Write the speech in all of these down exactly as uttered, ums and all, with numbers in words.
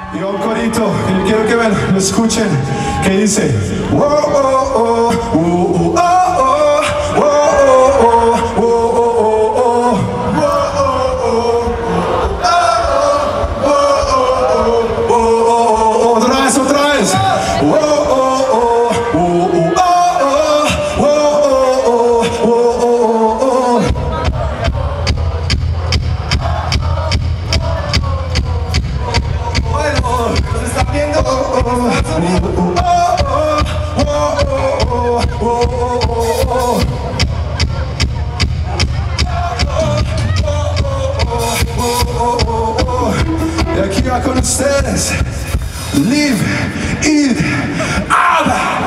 Y un corito, y quiero que me lo escuchen, que dice oh, oh, oh, oh, oh, oh, oh, oh, oh, oh, oh, otra vez, otra vez. Oh, oh, oh, oh, oh, oh, oh, oh, oh. Bueno, nos están viendo. Y aquí va con ustedes. Live it up.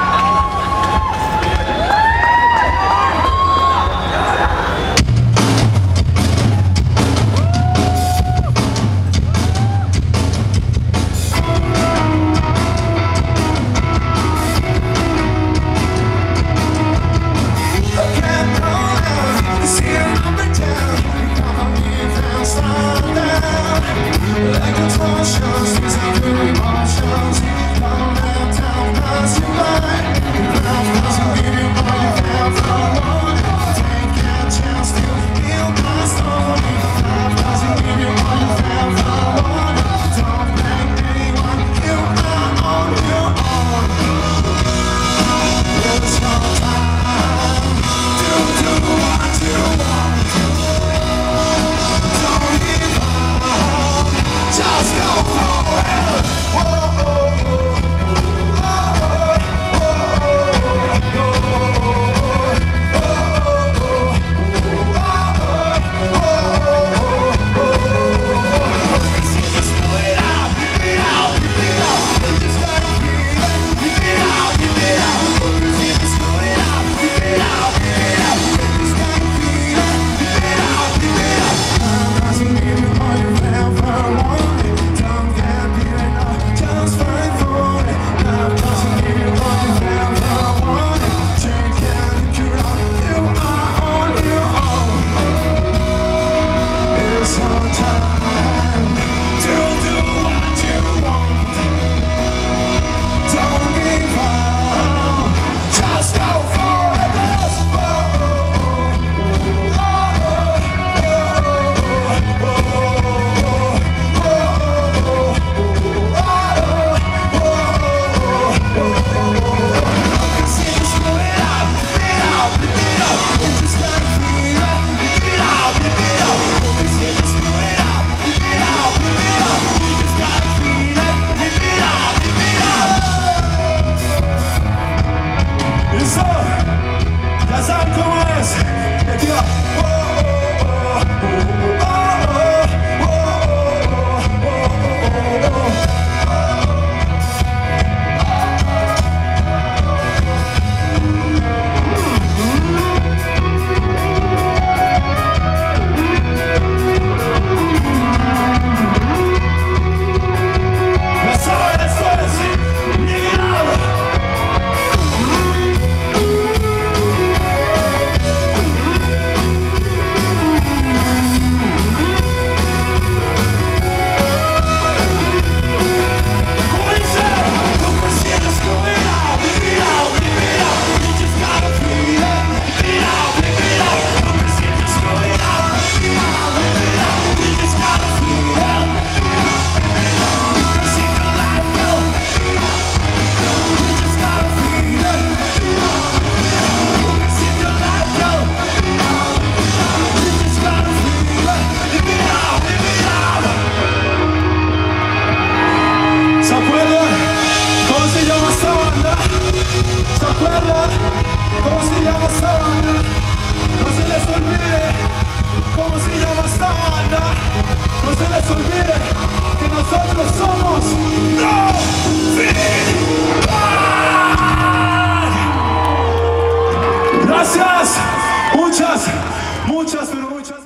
¿Cómo se llama esta banda? No se les olvide. ¿Cómo se llama esta banda? No se les olvide que nosotros somos No Feedback. Gracias. Muchas, muchas, pero muchas.